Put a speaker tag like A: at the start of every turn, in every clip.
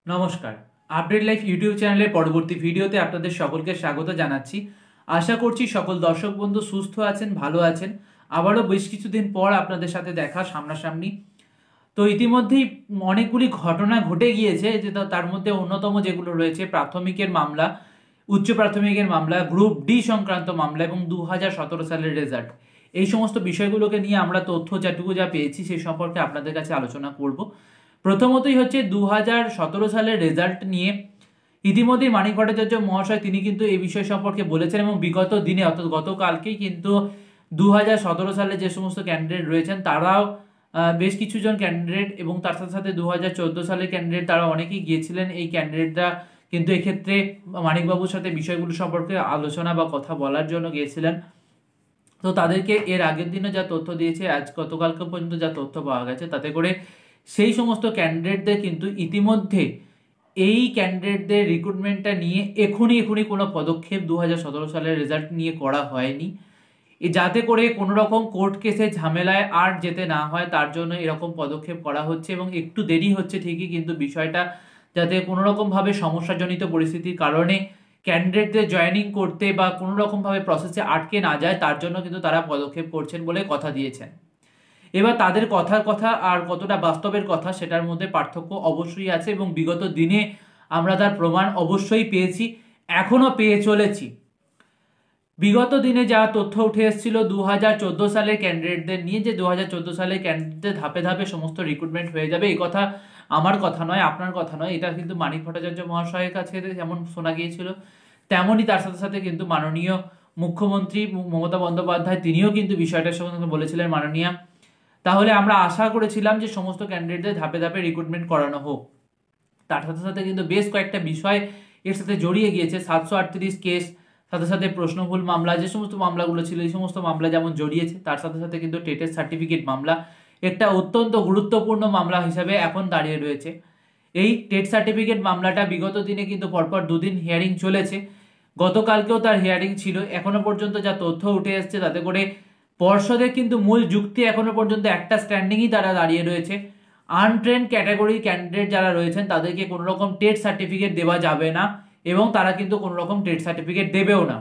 A: নমস্কার। Update life YouTube চ্যানেলের পরবর্তী ভিডিওতে আপনাদের সকলকে স্বাগত জানাচ্ছি। আশা করছি সকল দর্শক বন্ধু সুস্থ আছেন, ভালো আছেন। আবারও বেশ কিছুদিন পর আপনাদের সাথে দেখা সামনাসামনি। তো ইতিমধ্যেই অনেকগুলি ঘটনা ঘটে গিয়েছে, যে তার মধ্যে অন্যতম যেগুলো রয়েছে প্রাথমিকের মামলা, উচ্চ প্রাথমিকের মামলা, গ্রুপ ডি সংক্রান্ত মামলা এবং 2017 সালের রেজাল্ট। এই সমস্ত বিষয়গুলোকে নিয়ে আমরা তথ্য যেটুকু যা পেয়েছি সেই সম্পর্কে আপনাদের কাছে আলোচনা করব। প্রথমতই হচ্ছে 2017 সালের রেজাল্ট নিয়ে ইতিমধ্যেই মানিক ভট্টাচার্য মহাশয় তিনি কিন্তু এই বিষয় সম্পর্কে বলেছেন এবং বিগত দিনে অর্থাৎ গতকালকেই কিন্তু 2017 সালে যে সমস্ত ক্যান্ডিডেট রয়েছেন তারাও বেশ কিছুজন ক্যান্ডিডেট এবং তার সাথে সাথে 2014 সালের ক্যান্ডিডেট তারা অনেকেই গিয়েছিলেন। এই ক্যান্ডিডেটরা কিন্তু এক্ষেত্রে মানিকবাবুর সাথে বিষয়গুলো সম্পর্কে আলোচনা বা কথা বলার জন্য গিয়েছিলেন। তো তাদেরকে এর আগের দিনে যা তথ্য দিয়েছে, আজ গতকালকে পর্যন্ত যা তথ্য পাওয়া গেছে তাতে করে সেই সমস্ত ক্যান্ডিডেটদের কিন্তু ইতিমধ্যে এই ক্যান্ডিডেটদের রিক্রুটমেন্টটা নিয়ে এখনই কোনো পদক্ষেপ 2017 সালের রেজাল্ট নিয়ে করা হয়নি। যাতে করে কোনো রকম কোর্ট কেসে ঝামেলায় আর যেতে না হয় তার জন্য এরকম পদক্ষেপ করা হচ্ছে এবং একটু দেরি হচ্ছে ঠিকই, কিন্তু বিষয়টা যাতে কোনো রকমভাবে সমস্যাজনিত পরিস্থিতির কারণে ক্যান্ডিডেটদের জয়েনিং করতে বা কোনো রকমভাবে প্রসেসে আটকে না যায় তার জন্য কিন্তু তারা পদক্ষেপ করছেন বলে কথা দিয়েছেন। এবার তাদের কথার কথা আর কতটা বাস্তবের কথা সেটার মধ্যে পার্থক্য অবশ্যই আছে এবং বিগত দিনে আমরা তার প্রমাণ অবশ্যই পেয়েছি, এখনো পেয়ে চলেছি। বিগত দিনে যা তথ্য উঠে এসেছিল 2014 সালের ক্যান্ডিডেটদের নিয়ে, যে 2014 সালের ক্যান্ডিডেটদের ধাপে ধাপে সমস্ত রিক্রুটমেন্ট হয়ে যাবে, এই কথা আমার কথা নয়, আপনার কথা নয়, এটা কিন্তু মানিক ভট্টাচার্য মহাশয়ের কাছে যেমন শোনা গিয়েছিল তেমনই তার সাথে সাথে কিন্তু মাননীয় মুখ্যমন্ত্রী মমতা বন্দ্যোপাধ্যায় তিনিও কিন্তু বিষয়টার সঙ্গে বলেছিলেন মাননীয়া। তাহলে আমরা আশা করেছিলাম যে সমস্ত ক্যান্ডিডেটদের ধাপে ধাপে রিক্রুটমেন্ট করানো হোক। তার সাথে সাথে কিন্তু বেশ কয়েকটা বিষয় এর সাথে জড়িয়ে গিয়েছে। 738 কেস, সাথে সাথে প্রশ্নভুল মামলা, যে সমস্ত মামলাগুলো ছিল এই সমস্ত মামলা যেমন জড়িয়েছে, তার সাথে সাথে কিন্তু টেটের সার্টিফিকেট মামলা একটা অত্যন্ত গুরুত্বপূর্ণ মামলা হিসাবে এখন দাঁড়িয়ে রয়েছে। এই টেট সার্টিফিকেট মামলাটা বিগত দিনে কিন্তু পরপর দুদিন হিয়ারিং চলেছে। গতকালকেও তার হিয়ারিং ছিল। এখনো পর্যন্ত যা তথ্য উঠে এসছে তাতে করে পর্ষদের কিন্তু মূল যুক্তি এখনো পর্যন্ত একটা স্ট্যান্ডিংই তারা দাঁড়িয়ে রয়েছে, আনট্রেন ক্যাটাগরি ক্যান্ডিডেট যারা রয়েছেন তাদেরকে কোনো রকম টেট সার্টিফিকেট দেওয়া যাবে না এবং তারা কিন্তু কোনো রকম টেট সার্টিফিকেট দেবেও না।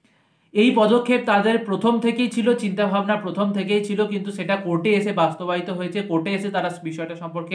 A: এই পদক্ষেপ তাদের প্রথম থেকেই ছিল, চিন্তাভাবনা প্রথম থেকেই ছিল, কিন্তু সেটা কোর্টে এসে বাস্তবায়িত হয়েছে। কোর্টে এসে তারা বিষয়টা সম্পর্কে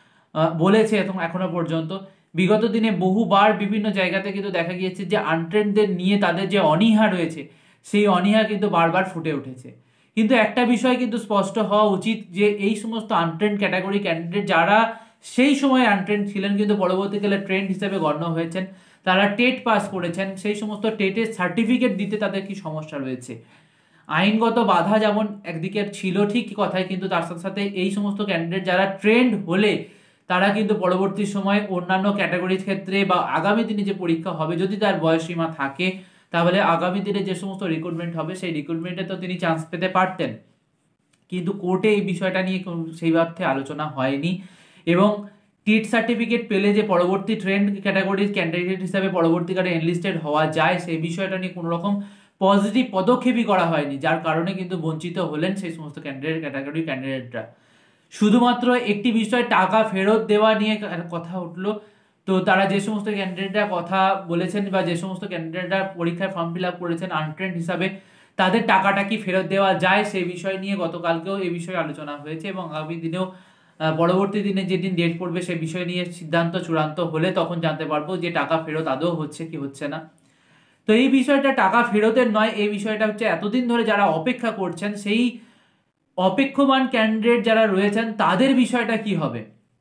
A: বলেছে এবং এখনো পর্যন্ত বিগত দিনে বহুবার বিভিন্ন জায়গাতে কিন্তু দেখা গিয়েছে যে আনট্রেনদের নিয়ে তাদের যে অনীহা রয়েছে সেই অনীহা কিন্তু বারবার ফুটে উঠেছে। কিন্তু একটা বিষয় কিন্তু স্পষ্ট হওয়া উচিত যে এই সমস্ত আনট্রেন্ড ক্যাটাগরি ক্যান্ডিডেট যারা সেই সময় আনট্রেন্ড ছিলেন কিন্তু পরবর্তীকালে ট্রেন্ড হিসেবে গণ্য হয়েছেন, তারা টেট পাস করেছেন, সেই সমস্ত টেটের সার্টিফিকেট দিতে তাদের কি সমস্যা রয়েছে। আইনগত বাধা যেমন একদিকে ছিল ঠিক কথাই, কিন্তু তার সাথে সাথে এই সমস্ত ক্যান্ডিডেট যারা ট্রেন্ড হলে তারা কিন্তু পরবর্তী সময় অন্যান্য ক্যাটাগরির ক্ষেত্রে বা আগামী দিনে যে পরীক্ষা হবে যদি তার বয়সসীমা থাকে তাহলে আগামী দিনে যে সমস্ত রিক্রুটমেন্ট হবে সেই রিক্রুটমেন্টে তো তিনি চান্স পেতে পারতেন। কিন্তু কোর্টে এই বিষয়টা নিয়ে সেই অর্থে আলোচনা হয়নি এবং টিট সার্টিফিকেট পেলে যে পরবর্তী ট্রেন্ড ক্যাটাগরির ক্যান্ডিডেট হিসাবে পরবর্তীকালে এনলিস্টেড হওয়া যায় সেই বিষয়টা নিয়ে কোনো রকম পজিটিভ পদক্ষেপই করা হয়নি, যার কারণে কিন্তু বঞ্চিত হলেন সেই সমস্ত ক্যাটাগরি ক্যান্ডিডেটরা। শুধুমাত্র একটি বিষয় টাকা ফেরত দেওয়া নিয়ে কথা উঠলো। তো তারা যে সমস্ত ক্যান্ডিডেটরা কথা বলেছেন বা যে সমস্ত ক্যান্ডিডেটরা পরীক্ষায় ফর্ম ফিল আপ করেছেন আনট্রেন্ড হিসাবে তাদের টাকাটা কি ফেরত দেওয়া যায় সেই বিষয় নিয়ে গতকালকেও এই বিষয়ে আলোচনা হয়েছে এবং আগামী দিনেও পরবর্তী দিনে যেদিন ডেট পড়বে সেই বিষয় নিয়ে সিদ্ধান্ত চূড়ান্ত হলে তখন জানতে পারবো যে টাকা ফেরত আদৌ হচ্ছে কি হচ্ছে না। তো এই বিষয়টা টাকা ফেরতের নয়, এই বিষয়টা হচ্ছে এতদিন ধরে যারা অপেক্ষা করছেন সেই অপেক্ষমান ক্যান্ডিডেট যারা রয়েছেন তাদের বিষয়টা কি হবে।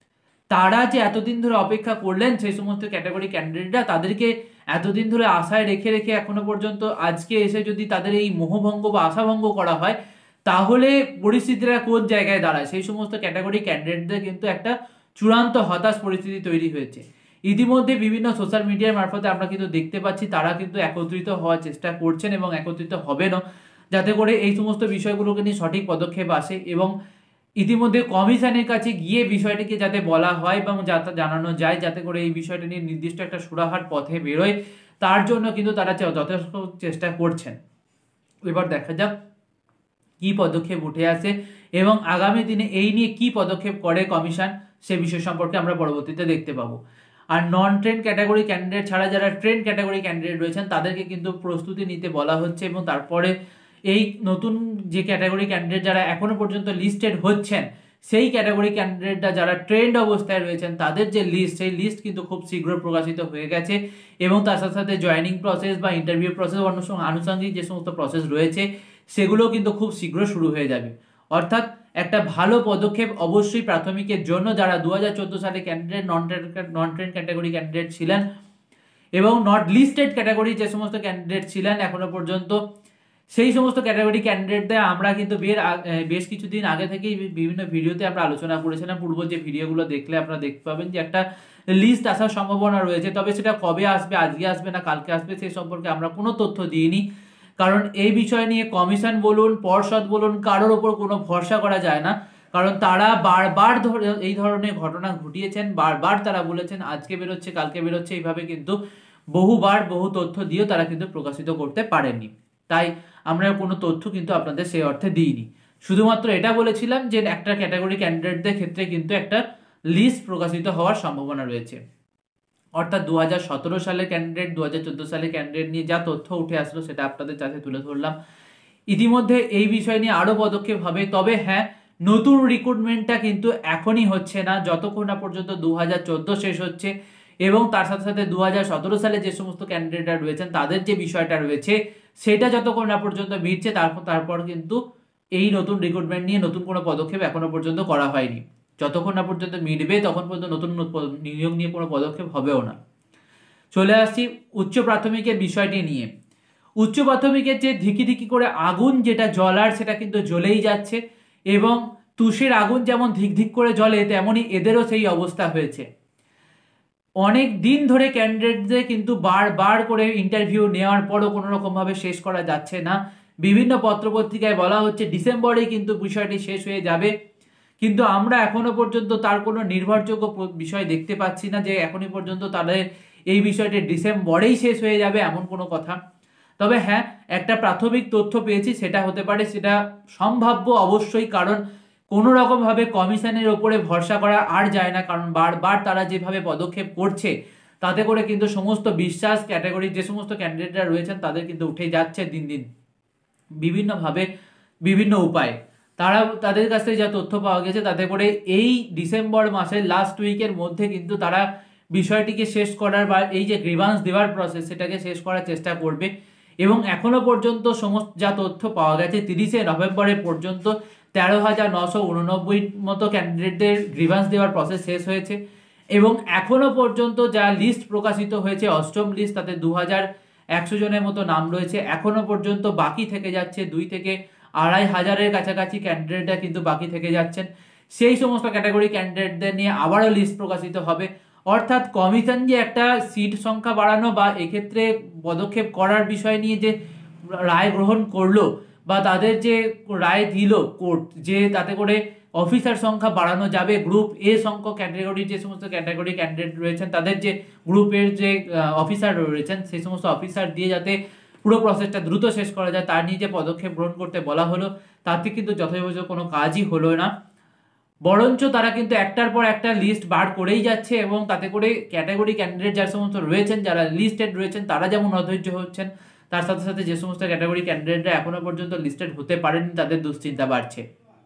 A: তারা যে এতদিন ধরে অপেক্ষা করলেন সেই সমস্ত ক্যাটাগরি ক্যান্ডিডেটরা তাদেরকে এতদিন ধরে আশায় রেখে রেখে এখনো পর্যন্ত আজকে এসে যদি তাদের এই মোহভঙ্গ বা আশাভঙ্গ করা হয় তাহলে পরিস্থিতিটা কোন জায়গায় দাঁড়ায়। সেই সমস্ত ক্যাটাগরি ক্যান্ডিডেটদের কিন্তু একটা চূড়ান্ত হতাশ পরিস্থিতি তৈরি হয়েছে। ইতিমধ্যে বিভিন্ন সোশ্যাল মিডিয়ার মারফতে আমরা কিন্তু দেখতে পাচ্ছি তারা কিন্তু একত্রিত হওয়ার চেষ্টা করছেন এবং একত্রিত হবেনও, যাতে করে এই সমস্ত বিষয়গুলোকে নিয়ে সঠিক পদক্ষেপ আসে এবং ইতিমধ্যে কমিশনের কাছে গিয়ে বিষয়টিকে যাতে বলা হয় এবং যাতে জানানো যায় যাতে করে এই বিষয়টা নিয়ে নির্দিষ্ট একটা সুরাহার পথে বেরোয়, তার জন্য কিন্তু তারা যথেষ্ট চেষ্টা করছেন। এবার দেখা যাক কি পদক্ষেপ উঠে আসে এবং আগামী দিনে এই নিয়ে কি পদক্ষেপ করে কমিশন সে বিষয় সম্পর্কে আমরা পরবর্তীতে দেখতে পাবো। আর নন ট্রেন ক্যাটাগরি ক্যান্ডিডেট ছাড়া যারা ট্রেন ক্যাটাগরি ক্যান্ডিডেট রয়েছেন তাদেরকে কিন্তু প্রস্তুতি নিতে বলা হচ্ছে। এবং তারপরে এই নতুন যে ক্যাটাগরি ক্যান্ডিডেট যারা এখনো পর্যন্ত লিস্টেড হচ্ছেন, সেই ক্যাটাগরি ক্যান্ডিডেটরা যারা ট্রেন্ড অবস্থায় রয়েছেন তাদের যে লিস্ট, সেই লিস্ট কিন্তু খুব শীঘ্র প্রকাশিত হয়ে গেছে। এবং তার সাথে সাথে জয়েনিং প্রসেস বা ইন্টারভিউ প্রসেস, আনুষঙ্গিক যে সমস্ত প্রসেস রয়েছে সেগুলো কিন্তু খুব শীঘ্র শুরু হয়ে যাবে। অর্থাৎ একটা ভালো পদক্ষেপ অবশ্যই প্রাথমিকের জন্য, যারা 2014 সালে candidate non train category candidate ছিলেন এবং নট লিস্টেড ক্যাটাগরি যে সমস্ত ক্যান্ডিডেট ছিলেন এখনো পর্যন্ত, সেই সমস্ত ক্যাটাগরি ক্যান্ডিডেটদের আমরা কিন্তু বেশ কিছুদিন আগে থেকেই বিভিন্ন ভিডিওতে আমরা আলোচনা করেছিলাম। পূর্ব যে ভিডিওগুলো দেখলে আপনারা দেখতে পাবেন যে একটা লিস্ট আসার সম্ভাবনা রয়েছে, তবে সেটা কবে আসবে, আজকে আসবে না কালকে আসবে, সেই সম্পর্কে আমরা কোনো তথ্য দিইনি। কারণ এই বিষয় নিয়ে কমিশন বলুন, পর্ষদ বলুন, কারোর ওপর কোনো ভরসা করা যায় না। কারণ তারা বারবার এই ধরনের ঘটনা ঘটিয়েছেন, বারবার তারা বলেছেন আজকে বেরোচ্ছে কালকে বেরোচ্ছে, এইভাবে কিন্তু বহুবার বহু তথ্য দিয়েও তারা কিন্তু প্রকাশিত করতে পারেননি। তাই আমরা কোনো তথ্য কিন্তু আপনাদের সেই অর্থে দিইনি, শুধুমাত্র এটা বলেছিলাম যে একটা ক্যাটাগরি ক্যান্ডিডেটদের ক্ষেত্রে কিন্তু একটা লিস্ট প্রকাশিত হওয়ার সম্ভাবনা রয়েছে। অর্থাৎ 2017 সালের ক্যান্ডিডেট, 2014 সালের ক্যান্ডিডেট নিয়ে যা তথ্য উঠে আসলো সেটা আপনাদের কাছে তুলে ধরলাম। ইতিমধ্যে এই বিষয় নিয়ে আরো পদক্ষেপ হবে, তবে হ্যাঁ, নতুন রিক্রুটমেন্টটা কিন্তু এখনই হচ্ছে না, যতক্ষণ না পর্যন্ত 2014 শেষ হচ্ছে। এবং তার সাথে সাথে 2017 সালে যে সমস্ত ক্যান্ডিডেটরা রয়েছেন তাদের যে বিষয়টা রয়েছে সেটা যতক্ষণ না পর্যন্ত মিটছে, তারপর কিন্তু এই নতুন রিক্রুটমেন্ট নিয়ে নতুন কোনো পদক্ষেপ এখনো পর্যন্ত করা হয়নি। যতক্ষণ না পর্যন্ত মিটবে তখন পর্যন্ত নতুন নিয়োগ নিয়ে কোনো পদক্ষেপ হবেও না। চলে আসছি উচ্চ প্রাথমিকের বিষয়টি নিয়ে। উচ্চ প্রাথমিকের যে ধিকি ধিকি করে আগুন যেটা জ্বলার, সেটা কিন্তু জ্বলেই যাচ্ছে। এবং তুষের আগুন যেমন ধিক ধিক করে জ্বলে, তেমনই এদেরও সেই অবস্থা হয়েছে। অনেক দিন ধরে ক্যান্ডিডেটদের কিন্তু বারবার করে ইন্টারভিউ নেওয়ার পরও কোনো রকম ভাবে শেষ করা যাচ্ছে না। বিভিন্ন পত্রপত্রিকায় বলা হচ্ছে ডিসেম্বরেই কিন্তু বিষয়টি শেষ হয়ে যাবে, কিন্তু আমরা এখনো পর্যন্ত তার কোনো নির্ভরযোগ্য বিষয় দেখতে পাচ্ছি না যে এখনই পর্যন্ত তাদের এই বিষয়টি ডিসেম্বরেই শেষ হয়ে যাবে এমন কোনো কথা। তবে হ্যাঁ, একটা প্রাথমিক তথ্য পেয়েছি, সেটা হতে পারে, সেটা সম্ভাব্য অবশ্যই, কারণ কোনো রকম ভাবে কমিশনের ওপরে ভরসা করা আর যায় না। কারণ বারবার তারা যেভাবে পদক্ষেপ করছে তাতে করে কিন্তু সমস্ত বিশ্বাস ক্যাটাগরির যে সমস্ত ক্যান্ডিডেটরা রয়েছেন তাদের কিন্তু উঠে যাচ্ছে দিন দিন বিভিন্নভাবে, বিভিন্ন উপায়ে। তাদের কাছ থেকে যা তথ্য পাওয়া গেছে তাতে করে এই ডিসেম্বর মাসের লাস্ট উইকের মধ্যে কিন্তু তারা বিষয়টিকে শেষ করার বা এই যে গ্রিভান্স দেওয়ার প্রসেস সেটাকে শেষ করার চেষ্টা করবে। এবং এখনো পর্যন্ত সমস্ত যা তথ্য পাওয়া গেছে 30শে নভেম্বরের পর্যন্ত 13,989 মতো ক্যান্ডিডেটদের গ্রিভান্স দেওয়ার প্রসেস শেষ হয়েছে। এবং এখনো পর্যন্ত যা লিস্ট প্রকাশিত হয়েছে, অষ্টম লিস্ট, তাতে 2100 জনের মতো নাম রয়েছে। এখনো পর্যন্ত বাকি থেকে যাচ্ছে 2 থেকে 2500-এর কাছাকাছি ক্যান্ডিডেটরা কিন্তু বাকি থেকে যাচ্ছেন। সেই সমস্ত ক্যাটাগরি ক্যান্ডিডেটদের নিয়ে আবারও লিস্ট প্রকাশিত হবে। অর্থাৎ কমিশন যে একটা সিট সংখ্যা বাড়ানো বা এক্ষেত্রে পদক্ষেপ করার বিষয় নিয়ে যে রায় গ্রহণ করলো বা তাদের যে রায় দিল কোর্ট, যে তাতে করে অফিসার সংখ্যা বাড়ানো যাবে, গ্রুপ এ সংখ্যক ক্যাটাগরি যে সমস্ত ক্যাটাগরি ক্যান্ডিডেট রয়েছেন তাদের যে গ্রুপের যে অফিসার রয়েছেন সেই সমস্ত অফিসার দিয়ে যাতে পুরো প্রসেসটা দ্রুত শেষ করা যায় তার নিয়ে যে পদক্ষেপ গ্রহণ করতে বলা হলো তাতে কিন্তু যথাযথ কোনো কাজই হলো না। বরঞ্চ তারা কিন্তু একটার পর একটা লিস্ট বার করেই যাচ্ছে এবং তাতে করে ক্যাটাগরি ক্যান্ডিডেট যারা সমস্ত রয়েছেন, যারা লিস্টেড রয়েছেন, তারা যেমন অধৈর্য হচ্ছেন, তার সাথে সাথে যে সমস্ত ক্যাটাগরি ক্যান্ডিডেটরা এখনো পর্যন্ত লিস্টেড হতে পারেনি তাদের দুশ্চিন্তা বাড়ছে।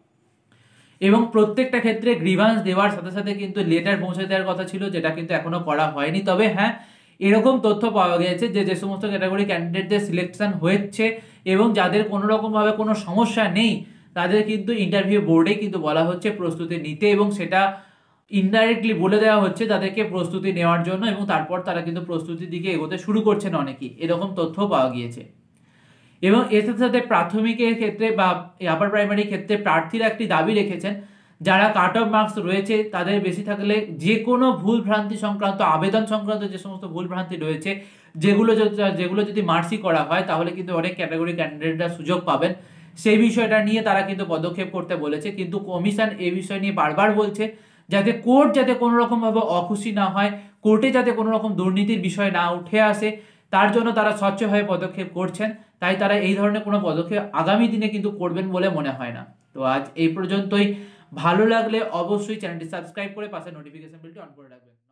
A: এবং প্রত্যেকটা ক্ষেত্রে গ্রিভান্স দেওয়ার সাথে সাথে কিন্তু লেটার পৌঁছে দেওয়ার কথা ছিল, যেটা কিন্তু এখনো করা হয়নি। তবে হ্যাঁ, এরকম তথ্য পাওয়া গেছে যে সমস্ত ক্যাটাগরি ক্যান্ডিডেটদের সিলেকশন হয়েছে এবং যাদের কোনো রকম ভাবে কোনো সমস্যা নেই তাদের কিন্তু ইন্টারভিউ বোর্ডে কিন্তু বলা হচ্ছে প্রস্তুতি নিতে, এবং সেটা ইনডাইরেক্টলি বলে দেওয়া হচ্ছে তাদেরকে প্রস্তুতি নেওয়ার জন্য, এবং তারপর তারা কিন্তু প্রস্তুতির দিকে এগোতে শুরু করছেন অনেকেই, এরকম তথ্য পাওয়া গিয়েছে। এবং এর সাথে সাথে প্রাথমিকের ক্ষেত্রে বা আপার প্রাইমারি ক্ষেত্রে প্রার্থীরা একটি দাবি রেখেছেন, যারা কাট অফ মার্কস রয়েছে তাদের বেশি থাকলে যে কোনো ভুল ভ্রান্তি সংক্রান্ত, আবেদন সংক্রান্ত যে সমস্ত ভুল ভ্রান্তি রয়েছে যেগুলো যদি মার্সি করা হয় তাহলে কিন্তু অনেক ক্যাটাগরি ক্যান্ডিডেটরা সুযোগ পাবেন। সেই বিষয়টা নিয়ে তারা কিন্তু পদক্ষেপ করতে বলেছে, কিন্তু কমিশন এই বিষয় নিয়ে বারবার বলছে যাতে কোর্ট যাতে কোনো রকম ভাবে অখুশি না হয়, কোর্টে যাতে কোনো রকম দুর্নীতির বিষয় না উঠে আসে, তার জন্য তারা স্বচ্ছভাবে পদক্ষেপ করছেন। তাই তারা এই ধরনের কোনো পদক্ষেপ আগামী দিনে কিন্তু করবেন বলে মনে হয় না। তো আজ এই পর্যন্তই। ভালো লাগলে অবশ্যই চ্যানেলটি সাবস্ক্রাইব করে পাশে নোটিফিকেশন বেলটি অন করে রাখবেন।